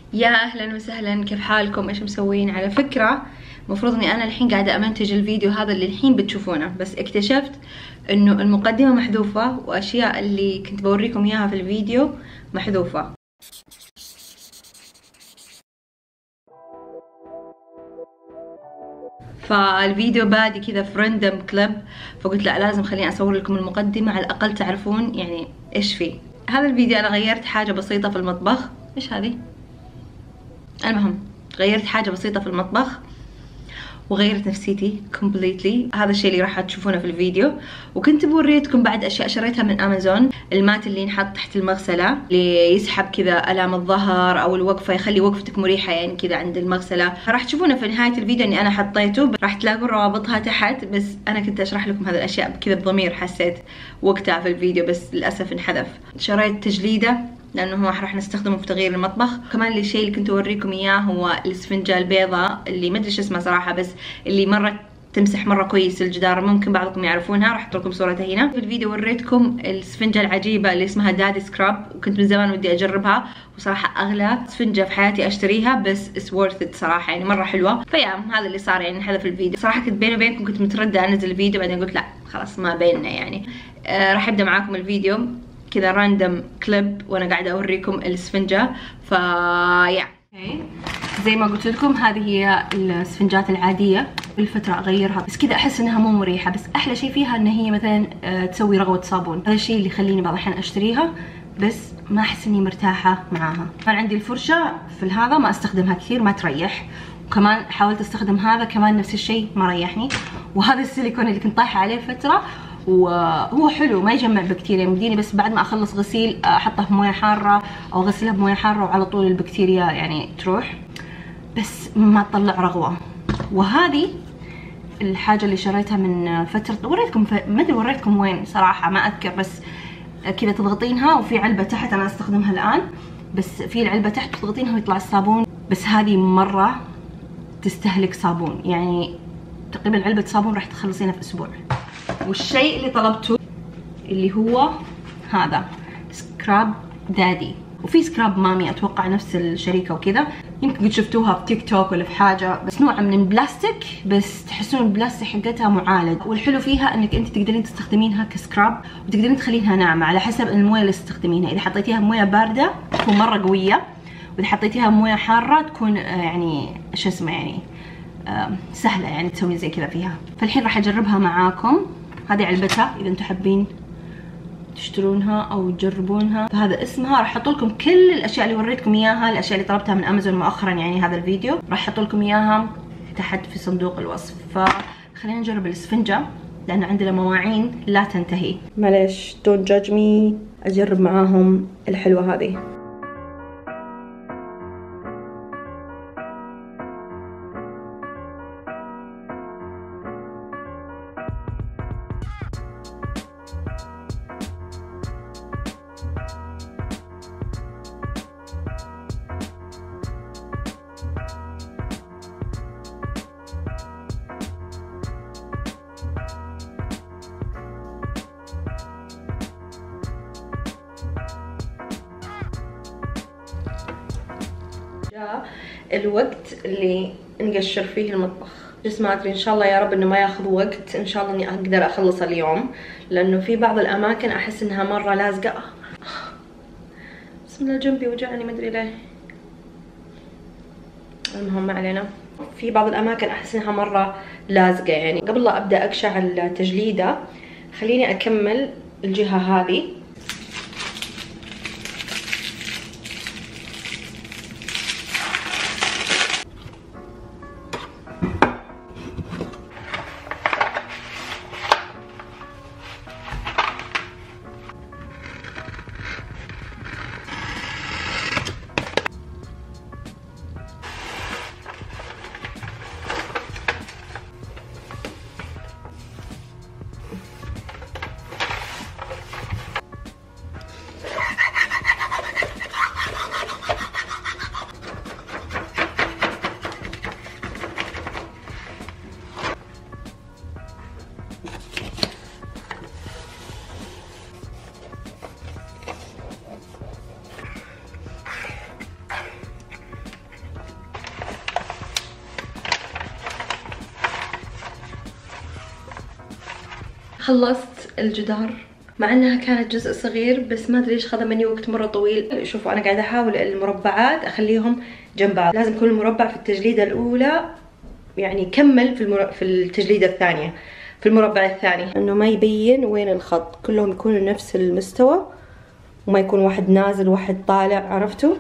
يا اهلا وسهلا، كيف حالكم؟ ايش مسوين؟ على فكرة المفروض اني انا الحين قاعدة امنتج الفيديو هذا اللي الحين بتشوفونه، بس اكتشفت انه المقدمة محذوفة واشياء اللي كنت بوريكم اياها في الفيديو محذوفة. فالفيديو بادي كذا في راندوم كليب، فقلت لا لازم خليني اصور لكم المقدمة على الاقل تعرفون يعني ايش فيه. هذا الفيديو انا غيرت حاجة بسيطة في المطبخ. ايش هذه؟ المهم غيرت حاجة بسيطة في المطبخ وغيرت نفسيتي كومبليتلي. هذا الشيء اللي راح تشوفونه في الفيديو. وكنت بوريتكم بعد اشياء شريتها من امازون، المات اللي ينحط تحت المغسله اللي يسحب كذا الام الظهر او الوقفه، يخلي وقفتك مريحه يعني كذا عند المغسله. راح تشوفونه في نهايه الفيديو اني انا حطيته، راح تلاقون روابطها تحت، بس انا كنت اشرح لكم هذه الاشياء كذا بضمير، حسيت وقتها في الفيديو بس للاسف انحذف. شريت تجليده لانه هو راح نستخدمه في تغيير المطبخ. كمان الشيء اللي كنت اوريكم اياه هو الاسفنجه البيضاء اللي ما ادري ايش اسمها صراحه، بس اللي مره تمسح مره كويس الجدار، ممكن بعضكم يعرفونها، راح احط لكم صورتها هنا. في الفيديو وريتكم الاسفنجه العجيبه اللي اسمها دادي سكراب، وكنت من زمان ودي اجربها، وصراحه اغلى اسفنجه في حياتي اشتريها، بس اتس وورث ات صراحه، يعني مره حلوه. فيا هذا اللي صار يعني هذا في الفيديو. صراحه كنت بيني وبينكم كنت متردده انزل الفيديو، بعدين قلت لا خلاص ما بيننا يعني. راح ابدا معاكم الفيديو كذا راندوم كليب وانا قاعده اوريكم الاسفنجه. فيا زي ما قلت لكم هذه هي الاسفنجات العاديه، بالفتره اغيرها، بس كذا احس انها مو مريحه. بس احلى شيء فيها ان هي مثلا تسوي رغوه صابون، هذا الشيء اللي يخليني بعض الاحيان اشتريها بس ما احس اني مرتاحه معاها. كان عندي الفرشه في هذا ما استخدمها كثير، ما تريح، وكمان حاولت استخدم هذا كمان نفس الشيء ما ريحني. وهذا السيليكون اللي كنت طايحه عليه فتره وهو حلو ما يجمع بكتيريا، يمديني بس بعد ما اخلص غسيل احطه في مويه حاره او اغسلها بمويه حاره وعلى طول البكتيريا يعني تروح، بس ما تطلع رغوه. وهذه الحاجه اللي شريتها من فتره، وريتكم ما ادري وريتكم وين صراحه ما اذكر، بس كذا تضغطينها وفي علبه تحت، انا استخدمها الان، بس في العلبه تحت تضغطينها ويطلع الصابون. بس هذه مره تستهلك صابون، يعني تقريبا علبه صابون راح تخلصينها في اسبوع. والشيء اللي طلبته اللي هو هذا سكراب دادي، وفي سكراب مامي اتوقع نفس الشركه وكذا، يمكن قد شفتوها في تيك توك ولا في حاجه، بس نوع من البلاستيك، بس تحسون البلاستيك حقتها معالج. والحلو فيها انك انت تقدرين تستخدمينها كسكراب وتقدرين تخلينها ناعمه على حسب المويه اللي تستخدمينها. اذا حطيتيها بمويه بارده تكون مره قويه، واذا حطيتيها بمويه حاره تكون يعني شو اسمه يعني سهله يعني تسوي زي كذا فيها. فالحين راح اجربها معاكم. هذه علبتها اذا انتم حابين تشترونها او تجربونها، فهذا اسمها. راح احط لكم كل الاشياء اللي وريتكم اياها، الاشياء اللي طلبتها من امازون مؤخرا يعني هذا الفيديو، راح احط لكم اياها تحت في صندوق الوصف. فخلينا نجرب الاسفنجه لان عندنا مواعين لا تنتهي. معليش دونت جادج مي، اجرب معاهم الحلوه هذه. جاء الوقت اللي نقشر فيه المطبخ. بس ما ادري، ان شاء الله يا رب انه ما ياخذ وقت، ان شاء الله اني اقدر اخلص اليوم، لانه في بعض الاماكن احس انها مره لازقه. بسم الله جنبي وجعني ما ادري ليه. المهم ما علينا. في بعض الاماكن احس انها مره لازقه يعني. قبل لا ابدا اقشع التجليده خليني اكمل الجهه هذه. خلصت الجدار، مع انها كانت جزء صغير بس ما ادري ليش خذ مني وقت مره طويل. شوفوا انا قاعده احاول المربعات اخليهم جنب بعض، لازم كل مربع في التجليده الاولى يعني يكمل في التجليده الثانيه في المربع الثاني، انه ما يبين وين الخط، كلهم يكونوا نفس المستوى وما يكون واحد نازل واحد طالع، عرفتوا؟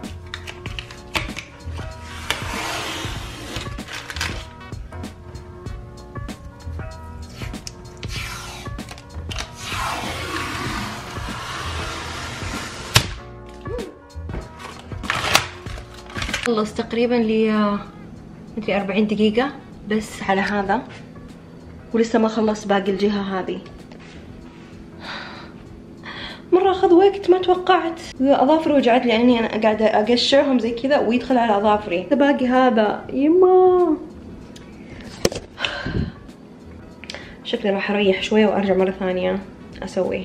خلص تقريبا لي مدري 40 دقيقة بس على هذا، ولسه ما خلصت باقي الجهة هذه. مرة اخذ وقت ما توقعت، اظافري وجعت لي اني انا قاعدة اقشرهم زي كذا ويدخل على اظافري. باقي هذا يما، شكلي راح اريح شوية وارجع مرة ثانية اسويه.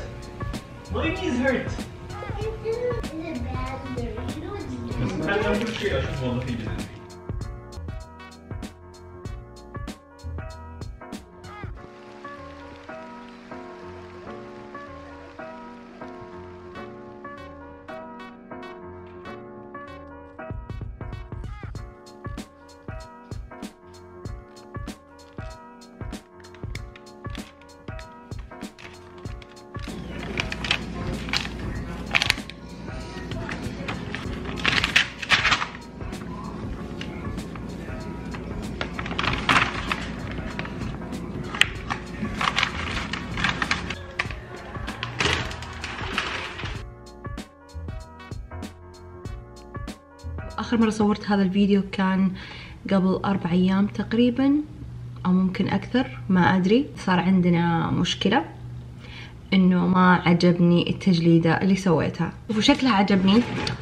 آخر مرة صورت هذا الفيديو كان قبل 4 أيام تقريبا أو ممكن أكثر، ما أدري. صار عندنا مشكلة إنه ما عجبني التجليدة اللي سويتها. شوفوا شكلها عجبني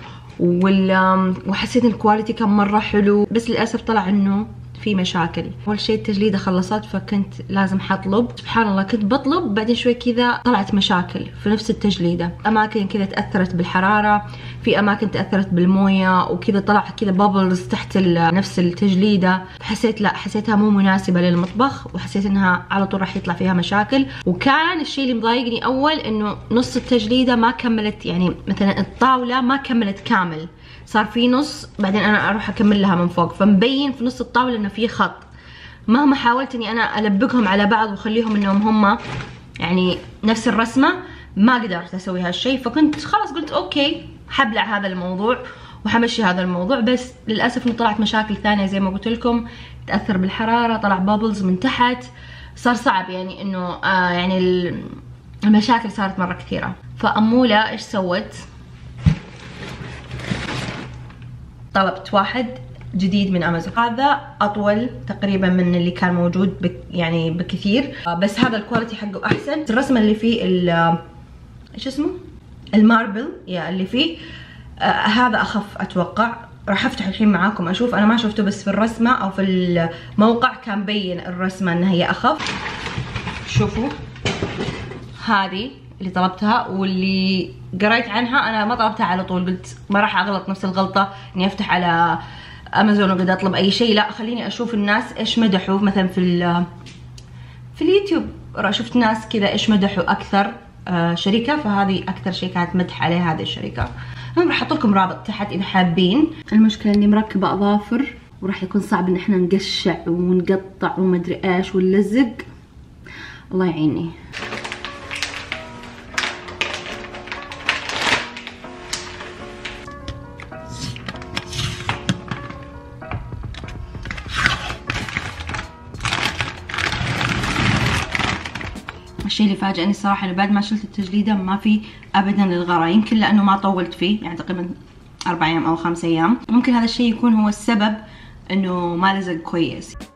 وحسيت إن الكواليتي كان مرة حلو، بس للأسف طلع إنه في مشاكل. اول شيء التجليده خلصت فكنت لازم حطلب، سبحان الله كنت بطلب بعدين شوي كذا طلعت مشاكل في نفس التجليده، اماكن كذا تاثرت بالحراره، في اماكن تاثرت بالمويه وكذا طلع كذا بابلز تحت نفس التجليده. حسيت لا، حسيتها مو مناسبه للمطبخ وحسيت انها على طول راح يطلع فيها مشاكل. وكان الشيء اللي مضايقني اول انه نص التجليده ما كملت، يعني مثلا الطاوله ما كملت كامل، صار في نص بعدين انا اروح اكمل لها من فوق، فمبين في نص الطاوله انه في خط. مهما حاولت اني انا البقهم على بعض واخليهم انهم هم يعني نفس الرسمه ما قدرت اسوي هالشيء، فكنت خلاص قلت اوكي حبلع هذا الموضوع وحمشي هذا الموضوع. بس للاسف انه طلعت مشاكل ثانيه زي ما قلت لكم، تاثر بالحراره، طلع بابلز من تحت، صار صعب يعني انه يعني المشاكل صارت مره كثيره. فاموله ايش سوت؟ طلبت واحد جديد من امازون، هذا اطول تقريبا من اللي كان موجود يعني بكثير، بس هذا الكواليتي حقه احسن. الرسمه اللي فيه ايش اسمه الماربل اللي فيه هذا اخف اتوقع. راح افتح الحين معاكم اشوف، انا ما شفته بس في الرسمه او في الموقع كان بين الرسمه انها هي اخف. شوفوا هذه اللي طلبتها واللي قريت عنها، انا ما طلبتها على طول، قلت ما راح اغلط نفس الغلطه اني افتح على امازون وقد اطلب اي شيء، لا خليني اشوف الناس ايش مدحوا مثلا في اليوتيوب. شفت ناس كذا ايش مدحوا اكثر شركه، فهذه اكثر شيء كانت مدح عليها هذه الشركه. المهم راح احط لكم رابط تحت اذا حابين. المشكله اني مركبه اظافر وراح يكون صعب ان احنا نقشع ونقطع ومدري ايش ونلزق، الله يعيني. الشيء اللي فاجأني الصراحة انه بعد ما شلت التجليدة ما في ابدا الغرا، يمكن لانه ما طولت فيه يعني تقريبا 4 أيام او 5 أيام، ممكن هذا الشيء يكون هو السبب انه ما لزق كويس.